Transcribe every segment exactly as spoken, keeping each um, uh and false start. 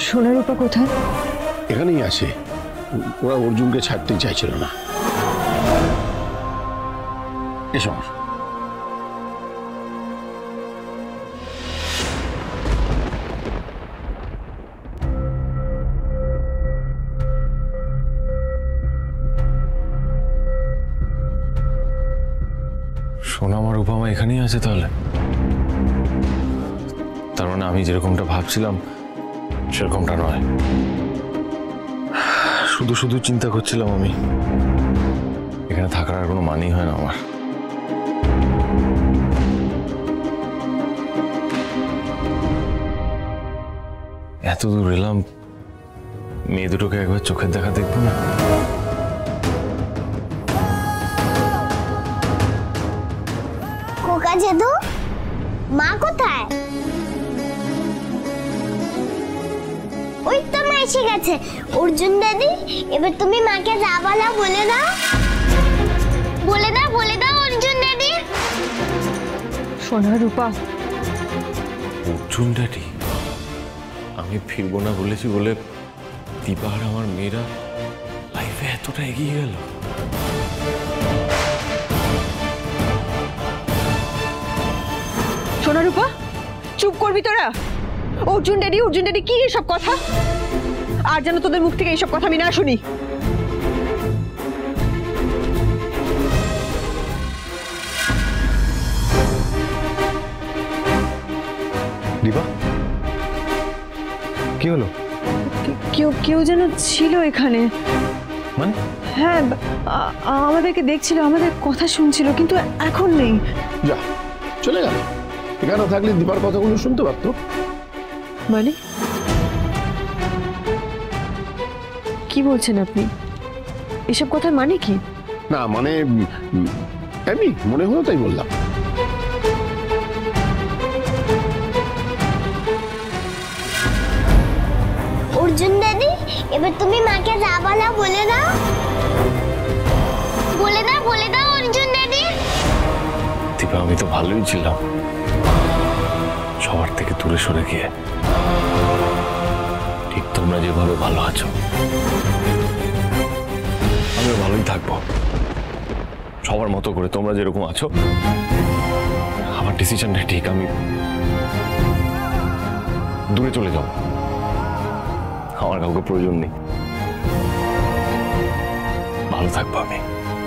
সোনারূপা কোথায়? এখানেই আছে। ওরা অর্জুনকে ছাড়তে চাইছিল না। এসো। সোনা আমার রূপা এখানেই আছে তাহলে। তার মানে আমি যেরকমটা ভাবছিলাম সেরকমটা নয়। শুধু শুধু চিন্তা করছিলাম আমি। এখানে থাকার আর কোনো মানেই হয় না আমার। এত দূর এলাম, মেয়ে দুটোকে একবার চোখের দেখা দেখবো না? খোকা জাদু, মা কোথায়? ওই তো মা এসে গেছে। অর্জুন দাদি, এবার তুমি মাকে যা বলা বলে দাও। বলে দাও, বলে দাও অর্জুন দাদি। সোনারূপা। অর্জুন ড্যাডি, আমি ফিরবো না বলেছি বলে দীপা আর আমার মেয়েরা লাইফে এতটা এগিয়ে গেল। সোনারূপা, চুপ করবি তোরা? অর্জুন ড্যাডি, অর্জুন ড্যাডি কি এসব কথা? আর যেন তোদের মুখ থেকে এইসব কথা আমি না শুনি। দীপা, কি হলো? কেউ কেউ যেন ছিল এখানে। মানে? হ্যাঁ, আ- আমাদেরকে দেখছিল, আমাদের কথা শুনছিল, কিন্তু এখন নেই। যা, চলে গেল। এখানে থাকলে দীপার কথাগুলো শুনতে পারতো। মানে কি বলছেন আপনি? এসব কথার মানে কি? না মানে এমনি মনে হলো তাই বললাম। অর্জুন দাদি, এবার তুমি মাকে যা বলা বলে দাও। বলে দাও, বলে দাও অর্জুন দাদি। দীপা, আমি তো ভালোই ছিলাম, সবার থেকে দূরে সরে গিয়ে। ঠিক তোমরা যেভাবে ভালো আছো আমিও ভালোই থাকবো, সবার মতো করে। তোমরা যেরকম আছো, আমার ডিসিশনটা ঠিক। আমি দূরে চলে যাব, আমার কাউকে প্রয়োজন নেই। ভালো থাকবো আমি।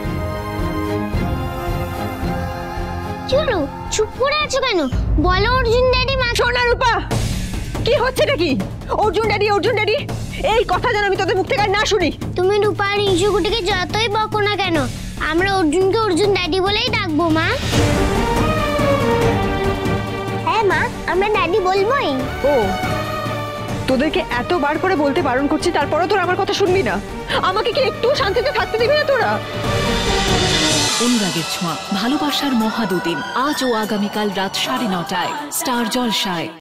চলো, চুপ করে আছো কেন? বলো অর্জুন ড্যাডি। মা সোনারূপা, কি হচ্ছে নাকি? অর্জুন ড্যাডি, অর্জুন ড্যাডি, এই কথা যেন আমি তোদের মুখ থেকে আর না শুনি। তুমি রূপা আর ইংশুকুটিকে যতই বকো না কেন, আমরা অর্জুনকে অর্জুন ড্যাডি বলেই ডাকবো মা। হ্যাঁ মা, আমরা ড্যাডি বলবোই। ও, তোদেরকে এতবার করে বলতে বারণ করছি, তারপরও তোরা আমার কথা শুনবি না? আমাকে কি একটু শান্তিতে থাকতে দিবি না তোরা? অনুরাগের ছোঁয়া, ভালোবাসার মহাদুদিন, আজ ও আগামীকাল রাত সাড়ে নটায় স্টার জলসায়।